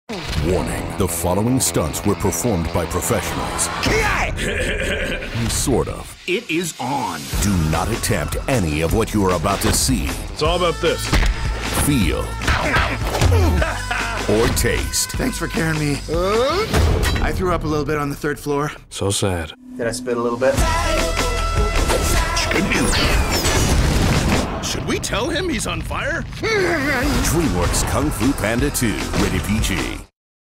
Warning, the following stunts were performed by professionals. Sort of. It is on. Do not attempt any of what you are about to see, It's all about this. feel, or taste. Thanks for carrying me. I threw up a little bit on the 3rd floor. So sad. Did I spit a little bit? Should we tell him he's on fire? DreamWorks Kung Fu Panda 2, rated PG.